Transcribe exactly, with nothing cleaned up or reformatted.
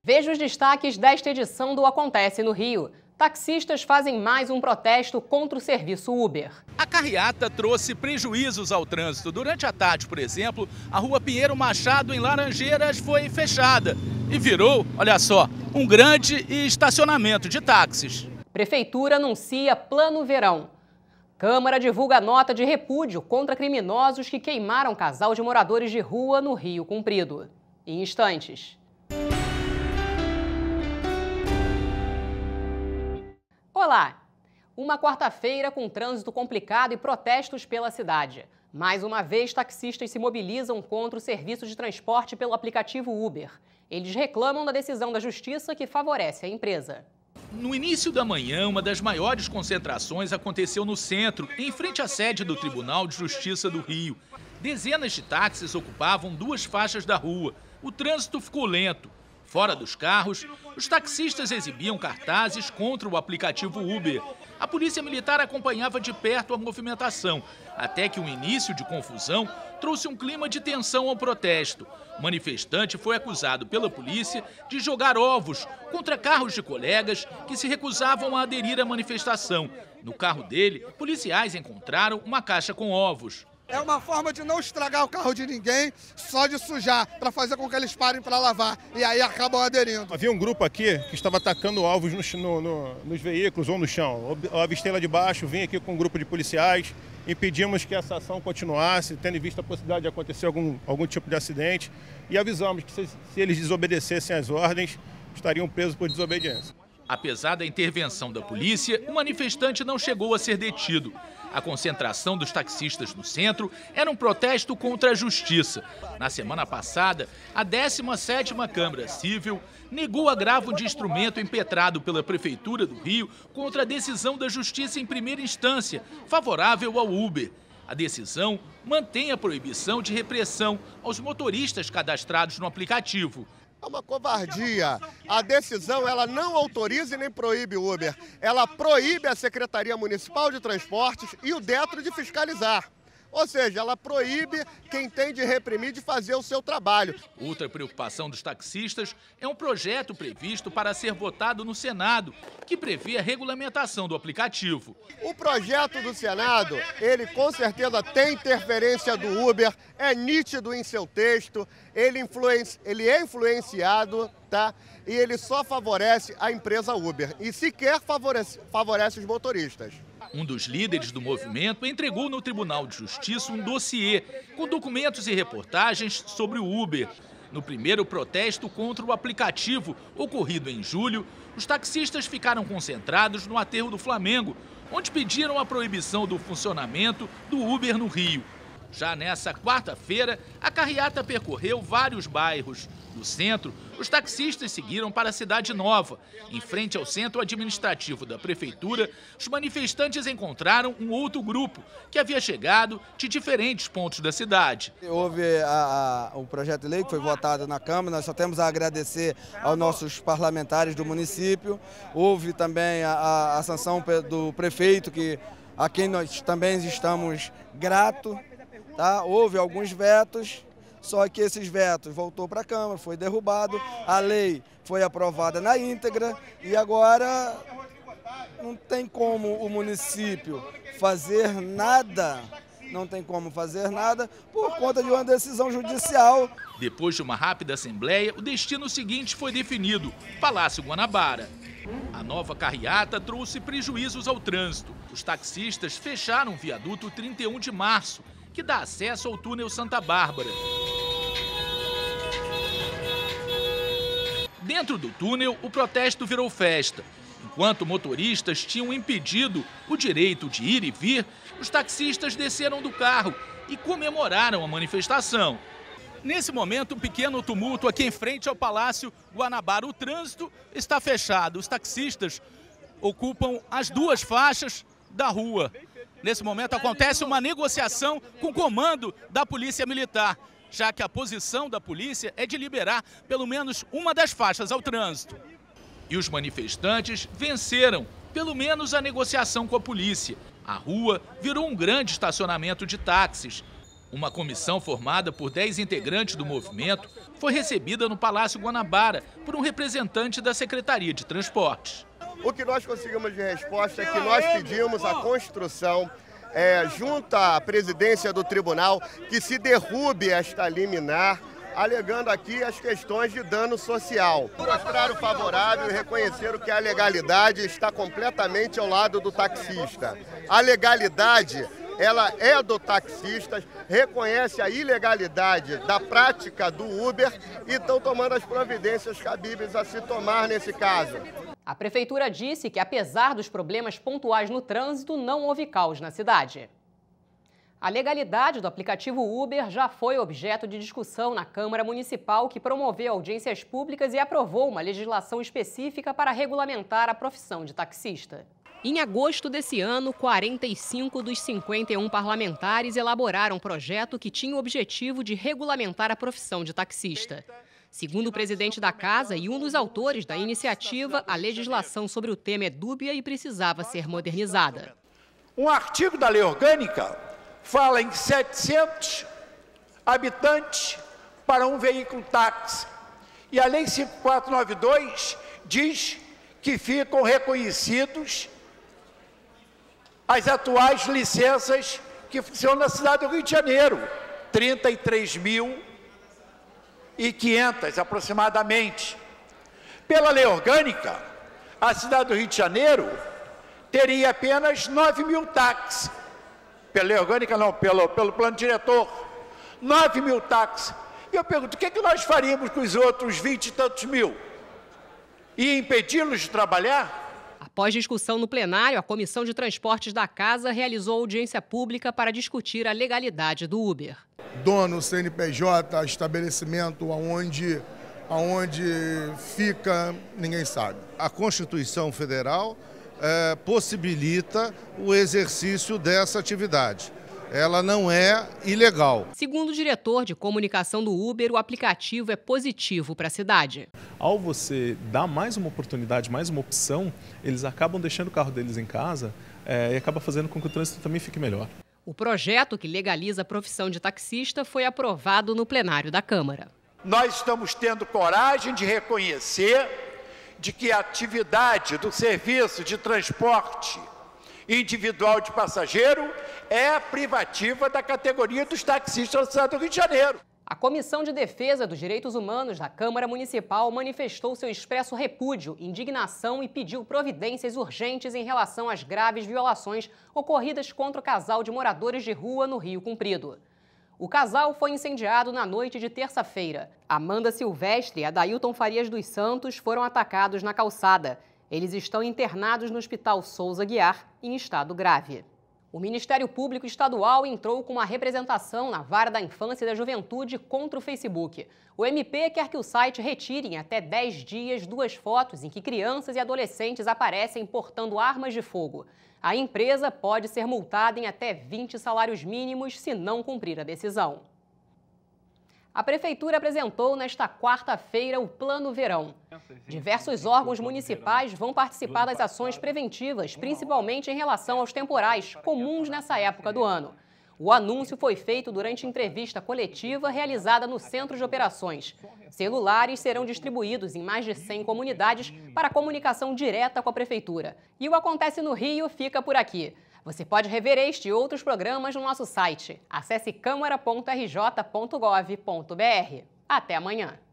Veja os destaques desta edição do Acontece no Rio. Taxistas fazem mais um protesto contra o serviço Uber. A carreata trouxe prejuízos ao trânsito. Durante a tarde, por exemplo, a rua Pinheiro Machado, em Laranjeiras, foi fechada e virou, olha só, um grande estacionamento de táxis. Prefeitura anuncia Plano Verão. Câmara divulga nota de repúdio contra criminosos que queimaram casal de moradores de rua no Rio Comprido. Em instantes. Olá! Uma quarta-feira com trânsito complicado e protestos pela cidade. Mais uma vez, taxistas se mobilizam contra o serviço de transporte pelo aplicativo Uber. Eles reclamam da decisão da Justiça que favorece a empresa. No início da manhã, uma das maiores concentrações aconteceu no centro, em frente à sede do Tribunal de Justiça do Rio. Dezenas de táxis ocupavam duas faixas da rua. O trânsito ficou lento. Fora dos carros, os taxistas exibiam cartazes contra o aplicativo Uber. A polícia militar acompanhava de perto a movimentação, até que um início de confusão trouxe um clima de tensão ao protesto. O manifestante foi acusado pela polícia de jogar ovos contra carros de colegas que se recusavam a aderir à manifestação. No carro dele, policiais encontraram uma caixa com ovos. É uma forma de não estragar o carro de ninguém, só de sujar, para fazer com que eles parem para lavar. E aí acabam aderindo. Havia um grupo aqui que estava atacando alvos no, no, no, nos veículos ou no chão. Eu avistei lá de baixo, vim aqui com um grupo de policiais, impedimos que essa ação continuasse, tendo em vista a possibilidade de acontecer algum, algum tipo de acidente, e avisamos que se, se eles desobedecessem às ordens, estariam presos por desobediência. Apesar da intervenção da polícia, o manifestante não chegou a ser detido. A concentração dos taxistas no centro era um protesto contra a justiça. Na semana passada, a décima sétima Câmara Civil negou agravo de instrumento impetrado pela Prefeitura do Rio contra a decisão da Justiça em primeira instância, favorável ao Uber. A decisão mantém a proibição de repressão aos motoristas cadastrados no aplicativo. É uma covardia. A decisão ela não autoriza e nem proíbe o Uber. Ela proíbe a Secretaria Municipal de Transportes e o Detro de fiscalizar. Ou seja, ela proíbe quem tem de reprimir de fazer o seu trabalho. Outra preocupação dos taxistas é um projeto previsto para ser votado no Senado, que prevê a regulamentação do aplicativo. O projeto do Senado, ele com certeza tem interferência do Uber, é nítido em seu texto, ele, influenci... ele é influenciado, tá? E ele só favorece a empresa Uber e sequer favorece, favorece os motoristas. Um dos líderes do movimento entregou no Tribunal de Justiça um dossiê com documentos e reportagens sobre o Uber. No primeiro protesto contra o aplicativo, ocorrido em julho, os taxistas ficaram concentrados no aterro do Flamengo, onde pediram a proibição do funcionamento do Uber no Rio. Já nessa quarta-feira, a carreata percorreu vários bairros. No centro, os taxistas seguiram para a Cidade Nova. Em frente ao centro administrativo da Prefeitura, os manifestantes encontraram um outro grupo que havia chegado de diferentes pontos da cidade. Houve a, a, o projeto de lei que foi votado na Câmara, nós só temos a agradecer aos nossos parlamentares do município. Houve também a, a, a sanção do prefeito, que, a quem nós também estamos gratos. Tá? Houve alguns vetos, só que esses vetos voltou para a Câmara, foi derrubado, a lei foi aprovada na íntegra e agora não tem como o município fazer nada, não tem como fazer nada por conta de uma decisão judicial. Depois de uma rápida assembleia, o destino seguinte foi definido, Palácio Guanabara. A nova carreata trouxe prejuízos ao trânsito. Os taxistas fecharam o viaduto trinta e um de março, que dá acesso ao túnel Santa Bárbara. Dentro do túnel, o protesto virou festa. Enquanto motoristas tinham impedido o direito de ir e vir, os taxistas desceram do carro e comemoraram a manifestação. Nesse momento, um pequeno tumulto aqui em frente ao Palácio Guanabara. O trânsito está fechado. Os taxistas ocupam as duas faixas da rua. Nesse momento acontece uma negociação com o comando da Polícia Militar, já que a posição da polícia é de liberar pelo menos uma das faixas ao trânsito. E os manifestantes venceram, pelo menos, a negociação com a polícia. A rua virou um grande estacionamento de táxis. Uma comissão formada por dez integrantes do movimento foi recebida no Palácio Guanabara por um representante da Secretaria de Transportes. O que nós conseguimos de resposta é que nós pedimos a construção, é, junto à presidência do tribunal, que se derrube esta liminar, alegando aqui as questões de dano social. Mostraram favorável e reconheceram que a legalidade está completamente ao lado do taxista. A legalidade, ela é do taxista, reconhece a ilegalidade da prática do Uber e estão tomando as providências cabíveis a se tomar nesse caso. A prefeitura disse que, apesar dos problemas pontuais no trânsito, não houve caos na cidade. A legalidade do aplicativo Uber já foi objeto de discussão na Câmara Municipal, que promoveu audiências públicas e aprovou uma legislação específica para regulamentar a profissão de taxista. Em agosto desse ano, quarenta e cinco dos cinquenta e um parlamentares elaboraram um projeto que tinha o objetivo de regulamentar a profissão de taxista. Segundo o presidente da Casa e um dos autores da iniciativa, a legislação sobre o tema é dúbia e precisava ser modernizada. Um artigo da Lei Orgânica fala em setecentos habitantes para um veículo táxi. E a Lei cinco mil quatrocentos e noventa e dois diz que ficam reconhecidos as atuais licenças que funcionam na cidade do Rio de Janeiro, trinta e três mil e quinhentas aproximadamente. Pela Lei Orgânica, a cidade do Rio de Janeiro teria apenas nove mil táxis. Pela Lei Orgânica não, pelo, pelo plano diretor, nove mil táxis. E eu pergunto, o que, é que nós faríamos com os outros vinte e tantos mil? E impedi-los de trabalhar? Após discussão no plenário, a Comissão de Transportes da Casa realizou audiência pública para discutir a legalidade do Uber. Dono, C N P J, estabelecimento, aonde, aonde fica, ninguém sabe. A Constituição Federal é, possibilita o exercício dessa atividade. Ela não é ilegal. Segundo o diretor de comunicação do Uber, o aplicativo é positivo para a cidade. Ao você dar mais uma oportunidade, mais uma opção, eles acabam deixando o carro deles em casa é, e acaba fazendo com que o trânsito também fique melhor. O projeto que legaliza a profissão de taxista foi aprovado no plenário da Câmara. Nós estamos tendo coragem de reconhecer de que a atividade do serviço de transporte individual de passageiro é a privativa da categoria dos taxistas da cidade do Rio de Janeiro. A Comissão de Defesa dos Direitos Humanos da Câmara Municipal manifestou seu expresso repúdio, indignação e pediu providências urgentes em relação às graves violações ocorridas contra o casal de moradores de rua no Rio Comprido. O casal foi incendiado na noite de terça-feira. Amanda Silvestre e Adailton Farias dos Santos foram atacados na calçada. Eles estão internados no Hospital Souza Guiar, em estado grave. O Ministério Público Estadual entrou com uma representação na Vara da Infância e da Juventude contra o Facebook. O M P quer que o site retire em até dez dias duas fotos em que crianças e adolescentes aparecem portando armas de fogo. A empresa pode ser multada em até vinte salários mínimos se não cumprir a decisão. A Prefeitura apresentou nesta quarta-feira o Plano Verão. Diversos órgãos municipais vão participar das ações preventivas, principalmente em relação aos temporais, comuns nessa época do ano. O anúncio foi feito durante entrevista coletiva realizada no Centro de Operações. Celulares serão distribuídos em mais de cem comunidades para comunicação direta com a Prefeitura. E o Acontece no Rio fica por aqui. Você pode rever este e outros programas no nosso site. Acesse câmara ponto r j ponto gov ponto br. Até amanhã!